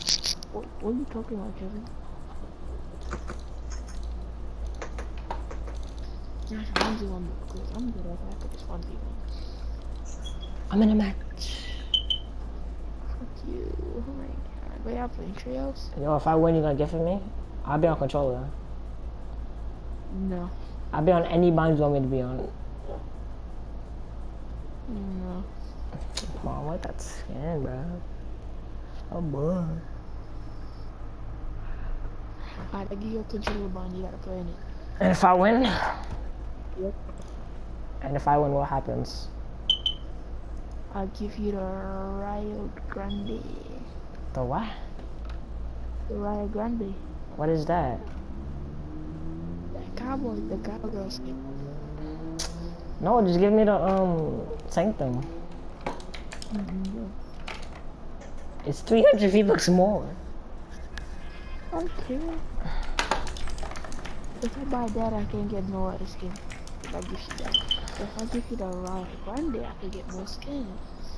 What are you talking about, Kevin? Gosh, I'm doing one because I'm good at that, but it's 1v1. I'm in a match. Fuck you. Oh my god. Wait, I'm playing trios? Yo, if I win, you gonna gift it me? I'll be on controller. No. I'll be on any bind you want me to be on. No. Come on, what that skin, bro? Oh boy. Alright, I give you a controller bond, you gotta play in it. And if I win? Yep. And if I win, what happens? I'll give you the Rio Grande. The what? The Rio Grande. What is that? The cowgirl skin. No, just give me the Sanctum. It's 300 V-Bucks more. Okay. If I buy that, I can get no other skin. If I give you that. If I give you the Rio Grande, I can get more skin.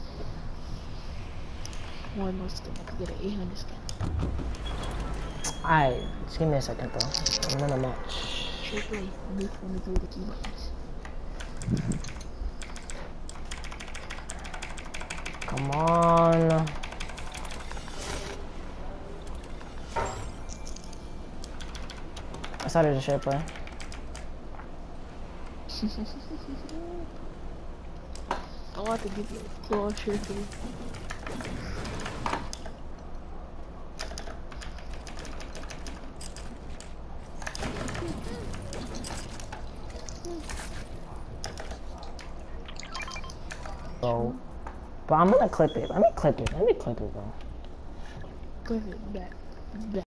More skin. I can get an 800 skin. Alright, just give me a second though. I'm in a match. Triple A. Let me do the key buttons. Come on. I started to share play. I want to give you a claw triple. So, but I'm gonna clip it. Let me clip it, bro. Clip it back.